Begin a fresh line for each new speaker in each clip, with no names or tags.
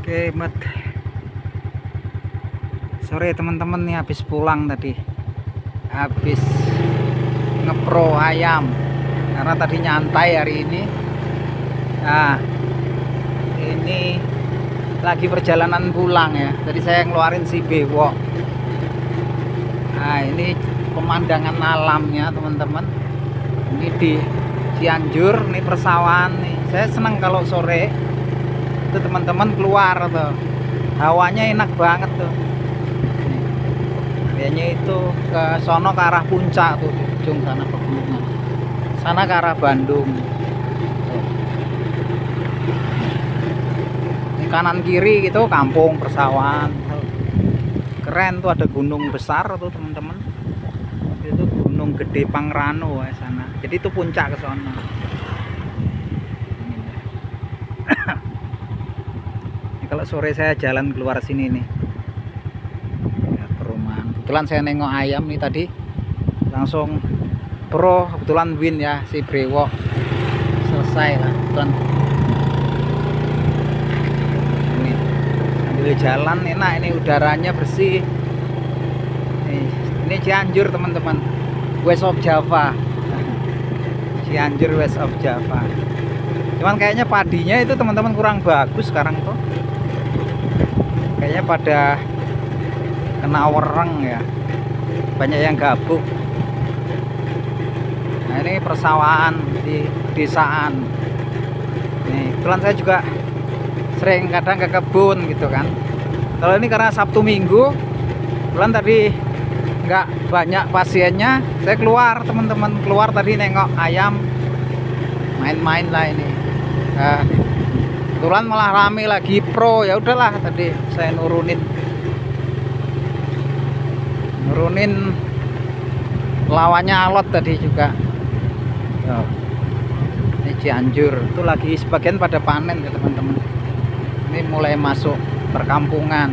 Oke, Mat. Sore teman-teman nih, habis pulang tadi. Habis ngepro ayam. Karena tadi nyantai hari ini. Nah, ini lagi perjalanan pulang ya. Jadi saya ngeluarin si bewok. Nah, ini pemandangan alamnya teman-teman. Ini di Cianjur, nih persawahan nih. Saya senang kalau sore itu teman-teman keluar tuh, hawanya enak banget tuh. Kayaknya itu ke sono ke arah puncak tuh, di ujung sana pegunungan, sana ke arah Bandung tuh. Ini kanan kiri gitu kampung persawahan tuh. Keren tuh, ada gunung besar tuh teman-teman. Itu Gunung Gede Pangrango ya sana. Jadi itu puncak ke sono. Kalau sore saya jalan keluar sini nih ya, perumahan. Kebetulan saya nengok ayam nih tadi, langsung pro, kebetulan win ya si brewok, selesai lah kebetulan. Ini sambil jalan enak, ini udaranya bersih. Ini Cianjur teman-teman, West of Java. Cianjur West of Java. Cuman kayaknya padinya itu teman-teman kurang bagus sekarang tuh. Kayaknya pada kena wereng ya, banyak yang gabuk. Nah, ini persawahan di desaan. Nih, kebetulan saya juga sering kadang ke kebun gitu kan. Kalau ini karena Sabtu Minggu, kebetulan tadi nggak banyak pasiennya, saya keluar teman-teman, keluar tadi nengok ayam, main-main lah ini. Nah, kebetulan malah rame lagi pro, ya udahlah tadi saya nurunin lawannya alot tadi juga. Tuh. Ini Cianjur itu lagi sebagian pada panen ya teman-teman. Ini mulai masuk perkampungan.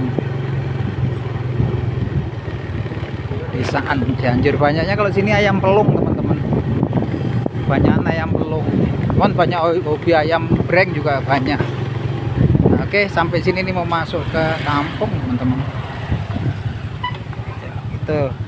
Desaan Cianjur, banyaknya kalau sini ayam pelung teman-teman. Banyak ayam pelung. Cuman banyak hobi ayam breng juga banyak. Nah, oke, sampai sini nih mau masuk ke kampung teman-teman. Ya, gitu.